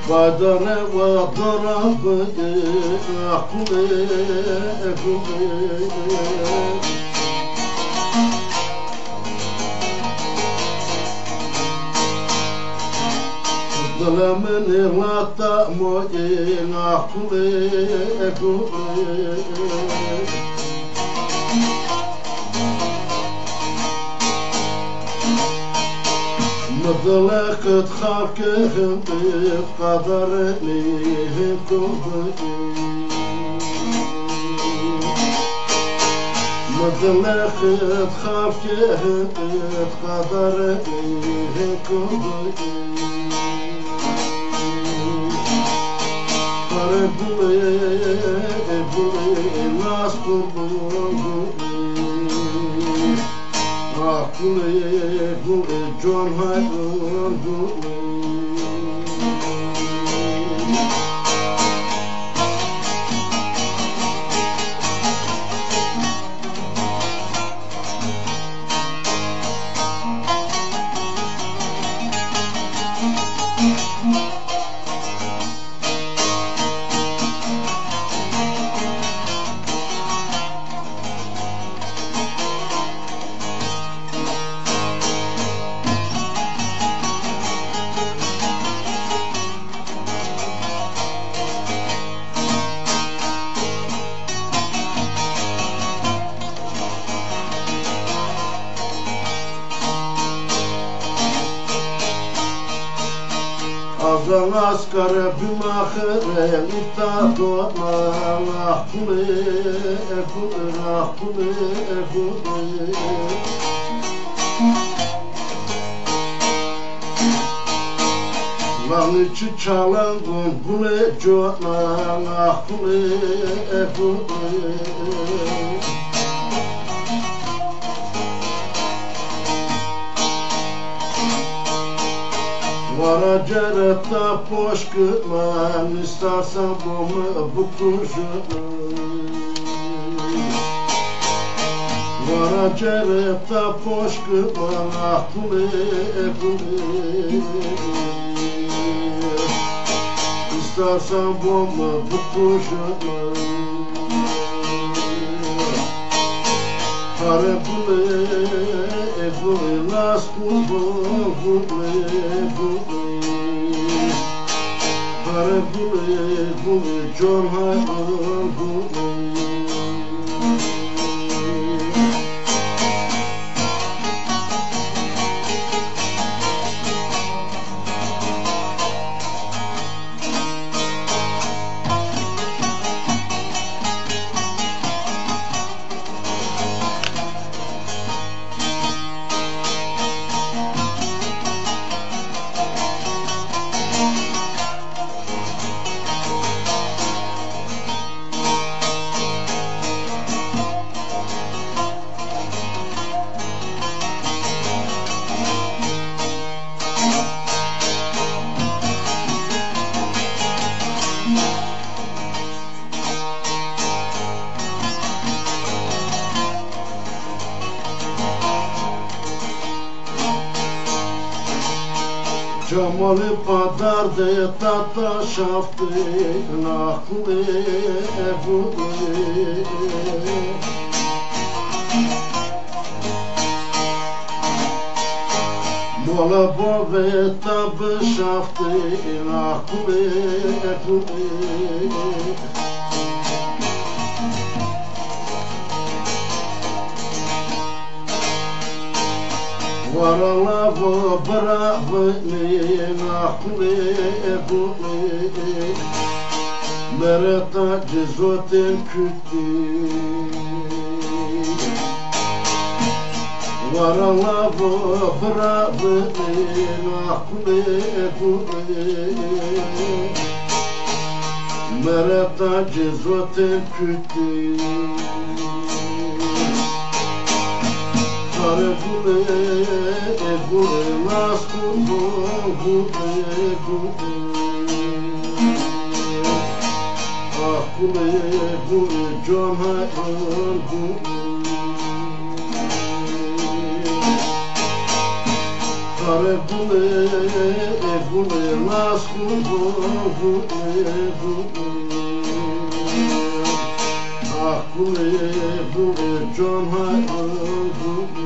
Badane wadara bıdı aklı Dalamen irlata moyin aklı مطلقت خاكهم بقدر ليه مطلقت خاكهم بقدر ليه فرقوا ناس قربوا John Azan askara bimahre itato malakule Lanıçı çalan gumbule malakule Varaceretta poşkıman istersen bunu bu kuşu Varaceretta poşkıman aklı İstersen bunu bu kuşu Harapule nas kubule Harapule John Cemal'i padardı tata şaftı naklı Mola bove tabı şaftı naklı Varalavo bravo nakle Mereta cezoten kütti Varalavo bravo nakle Mereta cezoten kütti Harapule nas kubule Akule John Harapule bu ne nasıl bu ah bu ne can hayır bu